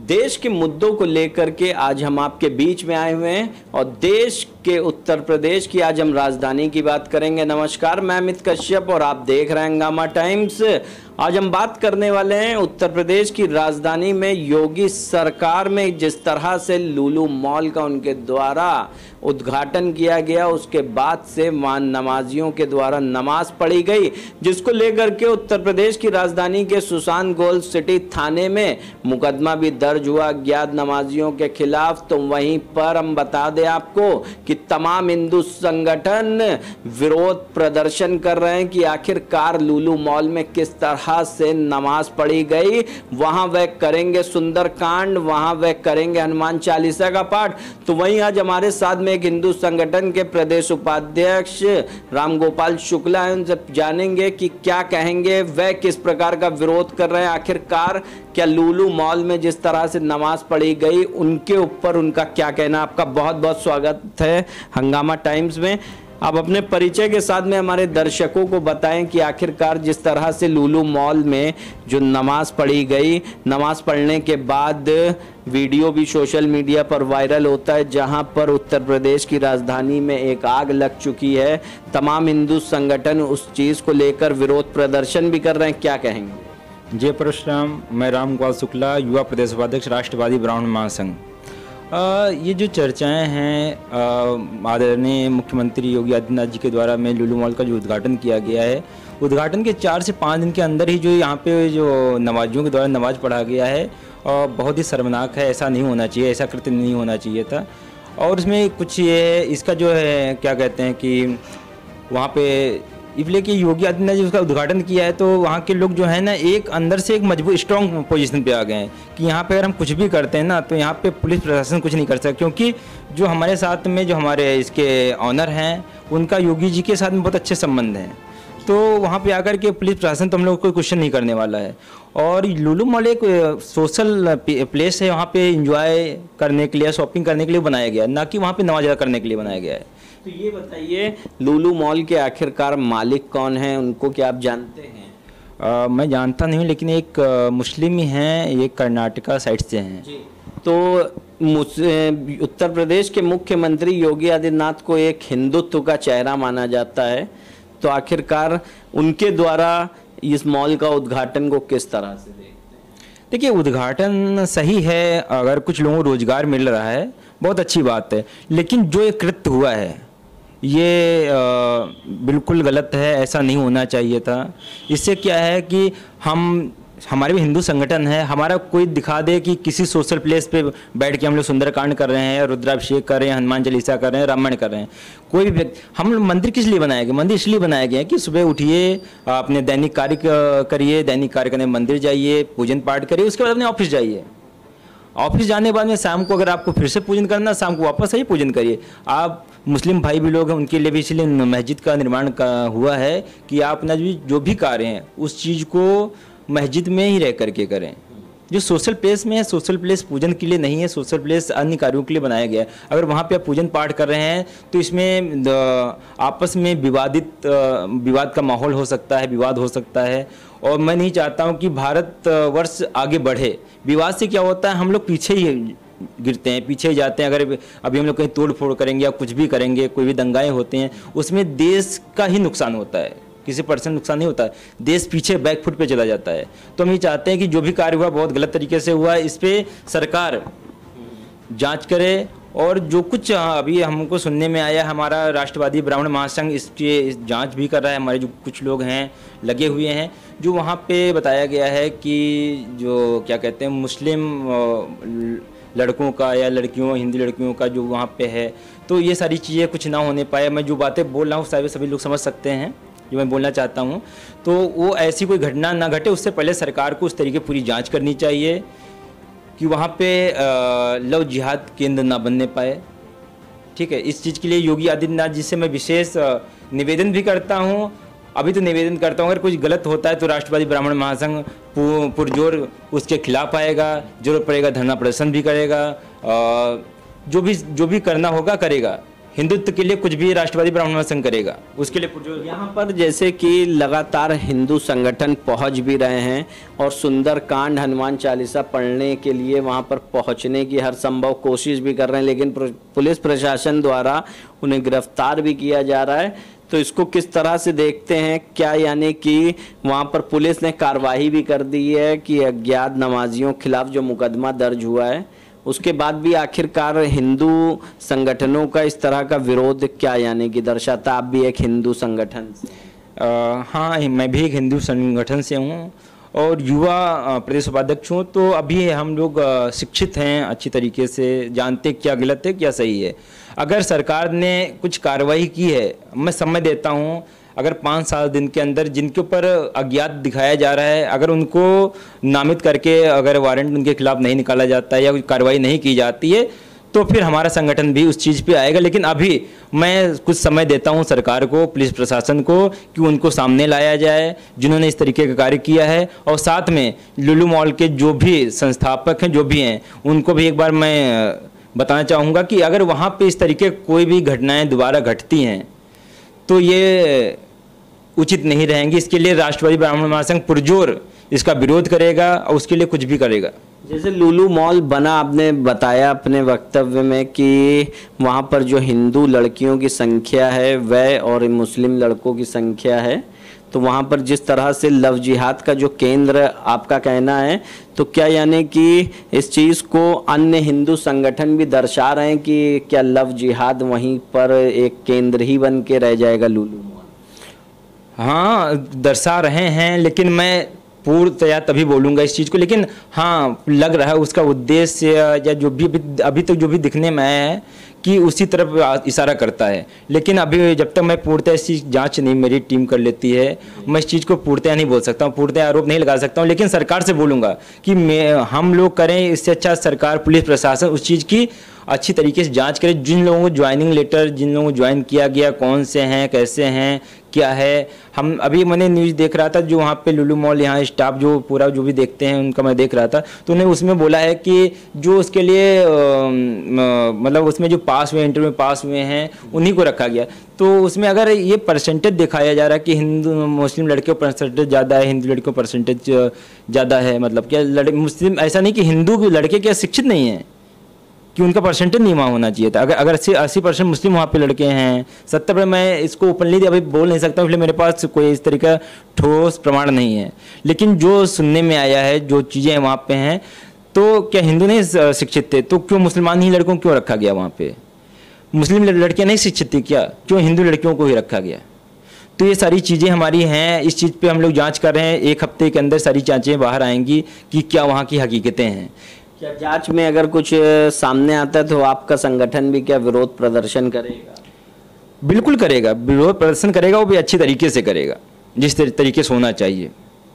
देश के मुद्दों को लेकर के आज हम आपके बीच में आए हुए हैं और देश के उत्तर प्रदेश की आज हम राजधानी की बात करेंगे। नमस्कार, मैं अमित कश्यप और आप देख रहे हैं हंगामा टाइम्स। आज हम बात करने वाले हैं उत्तर प्रदेश की राजधानी में योगी सरकार में जिस तरह से लुलु मॉल का उनके द्वारा उद्घाटन किया गया, उसके बाद से वहां नमाजियों के द्वारा नमाज पढ़ी गई, जिसको लेकर के उत्तर प्रदेश की राजधानी के सुशांत गोल्ड सिटी थाने में मुकदमा भी दर्ज हुआ अज्ञात नमाजियों के खिलाफ। तो वहीं पर हम बता दें आपको कि तमाम हिंदू संगठन विरोध प्रदर्शन कर रहे हैं कि आखिरकार लुलु मॉल में किस तरह से नमाज पढ़ी गई। वहां वह करेंगे सुंदरकांड, वहां वह करेंगे हनुमान चालीसा का पाठ। तो वहीं आज हमारे साथ में एक हिंदू संगठन के प्रदेश उपाध्यक्ष रामगोपाल शुक्ला हैं, उनसे जानेंगे कि क्या कहेंगे, वह किस प्रकार का विरोध कर रहे हैं। आखिरकार क्या लुलु मॉल में जिस तरह से नमाज पढ़ी गई उनके ऊपर उनका क्या कहना। आपका बहुत बहुत स्वागत है हंगामा टाइम्स में। आप अपने परिचय के साथ में हमारे दर्शकों को बताएं कि आखिरकार जिस तरह से लुलु मॉल में जो नमाज पढ़ी गई, नमाज पढ़ने के बाद वीडियो भी सोशल मीडिया पर वायरल होता है, जहां पर उत्तर प्रदेश की राजधानी में एक आग लग चुकी है। तमाम हिंदू संगठन उस चीज़ को लेकर विरोध प्रदर्शन भी कर रहे हैं, क्या कहेंगे। जय परशुराम। मैं रामगोपाल शुक्ला, युवा प्रदेश उपाध्यक्ष, राष्ट्रवादी ब्राह्मण महासंघ। ये जो चर्चाएं हैं आदरणीय मुख्यमंत्री योगी आदित्यनाथ जी के द्वारा में लुलु मॉल का जो उद्घाटन किया गया है, उद्घाटन के 4 से 5 दिन के अंदर ही जो यहाँ पे जो नमाजियों के द्वारा नमाज पढ़ा गया है, बहुत ही शर्मनाक है। ऐसा नहीं होना चाहिए, ऐसा कृत्य नहीं होना चाहिए था। और इसमें कुछ ये है, इसका जो है क्या कहते हैं कि वहाँ पे इसलिए कि योगी आदित्यनाथ जी उसका उद्घाटन किया है, तो वहाँ के लोग जो है ना एक अंदर से एक मजबूत स्ट्रॉन्ग पोजीशन पे आ गए हैं कि यहाँ पे अगर हम कुछ भी करते हैं ना तो यहाँ पे पुलिस प्रशासन कुछ नहीं कर सकता, क्योंकि जो हमारे साथ में जो हमारे इसके ऑनर हैं उनका योगी जी के साथ में बहुत अच्छे संबंध हैं। तो वहाँ पे आकर के पुलिस प्रशासन तो हम लोग कोई क्वेश्चन नहीं करने वाला है। और लुलु मॉल एक सोशल प्लेस है, वहाँ पे इंजॉय करने के लिए, शॉपिंग करने के लिए बनाया गया है, ना कि वहाँ पे नमाज अदा करने के लिए बनाया गया है। तो ये बताइए लुलु मॉल के आखिरकार मालिक कौन है, उनको क्या आप जानते हैं। मैं जानता नहीं हूँ, लेकिन एक मुस्लिम ही हैं, ये कर्नाटका साइड से हैं। तो उत्तर प्रदेश के मुख्यमंत्री योगी आदित्यनाथ को एक हिंदुत्व का चेहरा माना जाता है, तो आखिरकार उनके द्वारा इस मॉल का उद्घाटन को किस तरह से देखते हैं। देखिए, उद्घाटन सही है, अगर कुछ लोगों को रोजगार मिल रहा है बहुत अच्छी बात है, लेकिन जो ये कृत्य हुआ है ये बिल्कुल गलत है, ऐसा नहीं होना चाहिए था। इससे क्या है कि हमारे भी हिंदू संगठन है, हमारा कोई दिखा दे कि किसी सोशल प्लेस पे बैठ के हम लोग सुंदरकांड कर रहे हैं, रुद्राभिषेक कर रहे हैं, हनुमान चालीसा कर रहे हैं, रामायण कर रहे हैं, कोई भी हम मंदिर किस लिए बनाए गए, मंदिर इसलिए बनाया गया है कि सुबह उठिए, अपने दैनिक कार्य करिए, दैनिक कार्य करने मंदिर जाइए, पूजन पाठ करिए, उसके बाद अपने ऑफिस जाइए। ऑफिस जाने के बाद में शाम को अगर आपको फिर से पूजन करना, शाम को वापस आइए पूजन करिए। आप मुस्लिम भाई भी लोग हैं, उनके लिए भी इसलिए मस्जिद का निर्माण हुआ है कि आप अपना जो भी कार्य हैं उस चीज़ को मस्जिद में ही रह करके करें। जो सोशल प्लेस में है, सोशल प्लेस पूजन के लिए नहीं है, सोशल प्लेस अन्य कार्यों के लिए बनाया गया है। अगर वहाँ पे आप पूजन पाठ कर रहे हैं तो इसमें आपस में विवाद का माहौल हो सकता है, विवाद हो सकता है। और मैं नहीं चाहता हूँ कि भारतवर्ष आगे बढ़े। विवाद से क्या होता है, हम लोग पीछे ही गिरते हैं, पीछे ही जाते हैं। अगर अभी हम लोग कहीं तोड़ फोड़ करेंगे या कुछ भी करेंगे, कोई भी दंगाएं होते हैं, उसमें देश का ही नुकसान होता है, किसी % नुकसान नहीं होता है, देश पीछे बैकफुट पे चला जाता है। तो हम ये चाहते हैं कि जो भी कार्य हुआ बहुत गलत तरीके से हुआ, इस पर सरकार जांच करे। और जो कुछ अभी हमको सुनने में आया, हमारा राष्ट्रवादी ब्राह्मण महासंघ इसकी जांच भी कर रहा है। हमारे जो कुछ लोग हैं लगे हुए हैं, जो वहाँ पे बताया गया है कि जो क्या कहते हैं मुस्लिम लड़कों का या लड़कियों, हिंदी लड़कियों का जो वहाँ पे है, तो ये सारी चीज़ें कुछ ना होने पाए। मैं जो बातें बोल रहा हूँ सभी लोग समझ सकते हैं जो मैं बोलना चाहता हूँ। तो वो ऐसी कोई घटना ना घटे, उससे पहले सरकार को उस तरीके पूरी जांच करनी चाहिए कि वहाँ पे लव जिहाद केंद्र ना बनने पाए। ठीक है, इस चीज़ के लिए योगी आदित्यनाथ जी से मैं विशेष निवेदन भी करता हूँ। अभी तो निवेदन करता हूँ, अगर कुछ गलत होता है तो राष्ट्रवादी ब्राह्मण महासंघ पुरजोर उसके खिलाफ आएगा, जरूरत पड़ेगा धरना प्रदर्शन भी करेगा, जो भी करना होगा करेगा। हिंदुत्व के लिए कुछ भी राष्ट्रवादी ब्राह्मण संघ करेगा, उसके लिए पुरजोर। यहाँ पर जैसे कि लगातार हिंदू संगठन पहुँच भी रहे हैं और सुंदरकांड हनुमान चालीसा पढ़ने के लिए वहाँ पर पहुँचने की हर संभव कोशिश भी कर रहे हैं, लेकिन पुलिस प्रशासन द्वारा उन्हें गिरफ्तार भी किया जा रहा है। तो इसको किस तरह से देखते हैं, क्या यानी कि वहाँ पर पुलिस ने कार्रवाई भी कर दी है कि अज्ञात नमाजियों के खिलाफ जो मुकदमा दर्ज हुआ है, उसके बाद भी आखिरकार हिंदू संगठनों का इस तरह का विरोध क्या यानी कि दर्शाता? आप भी एक हिंदू संगठन से? हाँ, मैं भी एक हिंदू संगठन से हूँ और युवा प्रदेश उपाध्यक्ष हूँ। तो अभी हम लोग शिक्षित हैं, अच्छी तरीके से जानते क्या गलत है क्या सही है। अगर सरकार ने कुछ कार्रवाई की है, मैं समय देता हूँ, अगर 5-7 दिन के अंदर जिनके ऊपर अज्ञात दिखाया जा रहा है, अगर उनको नामित करके अगर वारंट उनके खिलाफ नहीं निकाला जाता है या कोई कार्रवाई नहीं की जाती है, तो फिर हमारा संगठन भी उस चीज़ पे आएगा। लेकिन अभी मैं कुछ समय देता हूं सरकार को, पुलिस प्रशासन को, कि उनको सामने लाया जाए जिन्होंने इस तरीके का कार्य किया है। और साथ में लुलु मॉल के जो भी संस्थापक हैं, जो भी हैं, उनको भी एक बार मैं बताना चाहूँगा कि अगर वहाँ पे इस तरीके कोई भी घटनाएँ दोबारा घटती हैं तो ये उचित नहीं रहेंगी। इसके लिए राष्ट्रवादी ब्राह्मण महासंघ पुरजोर इसका विरोध करेगा और उसके लिए कुछ भी करेगा। जैसे लुलु मॉल बना, आपने बताया अपने वक्तव्य में कि वहाँ पर जो हिंदू लड़कियों की संख्या है वह और मुस्लिम लड़कों की संख्या है, तो वहाँ पर जिस तरह से लव जिहाद का जो केंद्र आपका कहना है, तो क्या यानी कि इस चीज़ को अन्य हिंदू संगठन भी दर्शा रहे हैं कि क्या लव जिहाद वहीं पर एक केंद्र ही बन के रह जाएगा लुलु मॉल? हाँ, दर्शा रहे हैं, लेकिन मैं पूर्णतया तभी बोलूँगा इस चीज़ को। लेकिन हाँ, लग रहा है उसका उद्देश्य या जो भी अभी तक जो भी दिखने में आया है कि उसी तरफ इशारा करता है। लेकिन अभी जब तक मैं पूर्णतः इस चीज़ जाँच नहीं मेरी टीम कर लेती है, मैं इस चीज़ को पूर्णतः नहीं बोल सकता हूँ, पूर्णतः आरोप नहीं लगा सकता हूँ। लेकिन सरकार से बोलूँगा कि हम लोग करें, इससे अच्छा सरकार, पुलिस प्रशासन उस चीज़ की अच्छी तरीके से जांच करें। जिन लोगों को ज्वाइनिंग लेटर, जिन लोगों को ज्वाइन किया गया, कौन से हैं, कैसे हैं, क्या है। हम अभी मैंने न्यूज़ देख रहा था, जो वहाँ पे लुलु मॉल यहाँ स्टाफ जो पूरा जो भी देखते हैं उनका मैं देख रहा था, तो उन्हें उसमें बोला है कि जो उसके लिए मतलब उसमें जो पास हुए, इंटरव्यू में पास हुए हैं, उन्हीं को रखा गया। तो उसमें अगर ये परसेंटेज दिखाया जा रहा है कि हिंदू मुस्लिम लड़कियों परसेंटेज ज़्यादा है, हिंदू लड़कियों परसेंटेज ज़्यादा है, मतलब क्या मुस्लिम, ऐसा नहीं कि हिंदू लड़के क्या शिक्षित नहीं हैं कि उनका परसेंटेज नहीं वहाँ होना चाहिए था। अगर 80% मुस्लिम वहाँ पे लड़के हैं, 70%, मैं इसको ओपनली अभी बोल नहीं सकता, इसलिए मेरे पास कोई इस तरीका ठोस प्रमाण नहीं है। लेकिन जो सुनने में आया है, जो चीज़ें वहाँ पे हैं, तो क्या हिंदू नहीं शिक्षित थे, तो क्यों मुसलमान ही लड़कों को क्यों रखा गया वहाँ पे? मुस्लिम लड़कियाँ नहीं शिक्षित थी क्या, क्यों हिंदू लड़कियों को ही रखा गया? तो ये सारी चीज़ें हमारी हैं, इस चीज़ पे हम लोग जांच कर रहे हैं। 1 हफ्ते के अंदर सारी जांचें बाहर आएंगी कि क्या वहाँ की हकीकतें हैं। क्या जांच में अगर कुछ सामने आता है तो आपका संगठन भी क्या विरोध प्रदर्शन करेगा? बिल्कुल करेगा, विरोध प्रदर्शन करेगा, वो भी अच्छी तरीके से करेगा, जिस तरीके से होना चाहिए।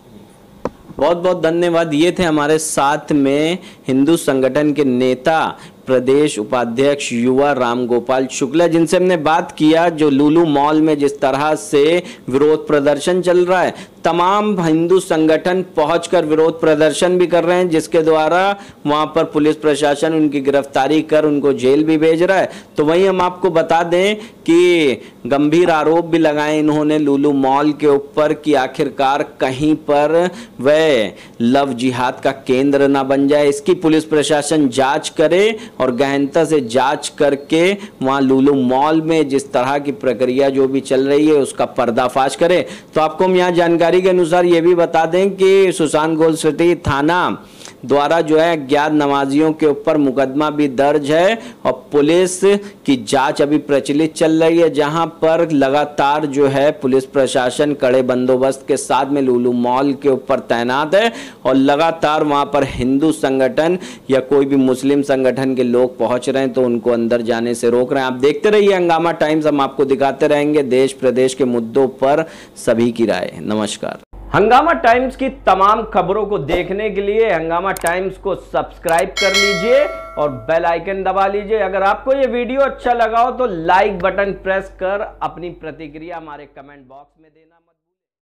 बहुत बहुत धन्यवाद। ये थे हमारे साथ में हिंदू संगठन के नेता, प्रदेश उपाध्यक्ष युवा रामगोपाल शुक्ला, जिनसे हमने बात किया जो लुलु मॉल में जिस तरह से विरोध प्रदर्शन चल रहा है, तमाम हिंदू संगठन पहुंचकर विरोध प्रदर्शन भी कर रहे हैं, जिसके द्वारा वहां पर पुलिस प्रशासन उनकी गिरफ्तारी कर उनको जेल भी भेज रहा है। तो वहीं हम आपको बता दें कि गंभीर आरोप भी लगाए इन्होंने लुलु मॉल के ऊपर कि आखिरकार कहीं पर वह लव जिहाद का केंद्र ना बन जाए। इसकी पुलिस प्रशासन जांच करे और गहनता से जांच करके वहां लुलु मॉल में जिस तरह की प्रक्रिया जो भी चल रही है उसका पर्दाफाश करे। तो आपको हम यहाँ जानकारी के अनुसार ये भी बता दें कि सुशांत गोल्ड सिटी थाना द्वारा जो है अज्ञात नमाजियों के ऊपर मुकदमा भी दर्ज है और पुलिस की जांच अभी प्रचलित चल रही है, जहां पर लगातार जो है पुलिस प्रशासन कड़े बंदोबस्त के साथ में लुलु मॉल के ऊपर तैनात है और लगातार वहां पर हिंदू संगठन या कोई भी मुस्लिम संगठन के लोग पहुंच रहे हैं तो उनको अंदर जाने से रोक रहे हैं। आप देखते रहिए हंगामा टाइम्स, हम आपको दिखाते रहेंगे देश प्रदेश के मुद्दों पर सभी की राय। नमस्कार। हंगामा टाइम्स की तमाम खबरों को देखने के लिए हंगामा टाइम्स को सब्सक्राइब कर लीजिए और बेल आइकन दबा लीजिए। अगर आपको ये वीडियो अच्छा लगा हो तो लाइक बटन प्रेस कर अपनी प्रतिक्रिया हमारे कमेंट बॉक्स में देना।